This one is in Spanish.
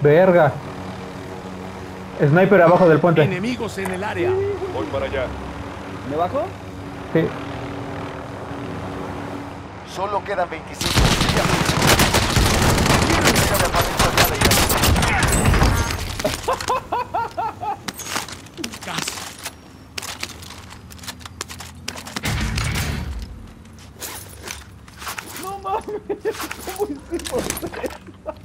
Verga. Sniper abajo del puente. Enemigos en el área. Voy para allá. ¿Me bajo? Sí. Solo quedan 25. Déjame aparecer acá de Casi. No mames, ¿cómo hicimos eso?